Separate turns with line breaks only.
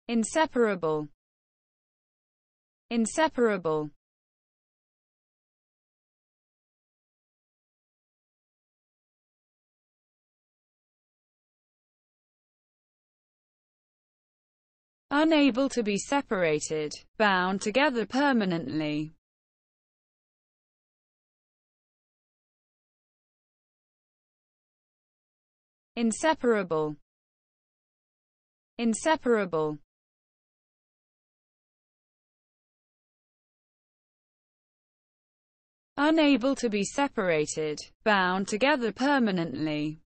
Inseparable. Inseparable. Unable to be separated, bound together permanently. Inseparable. Inseparable. Unable to be separated, bound together permanently.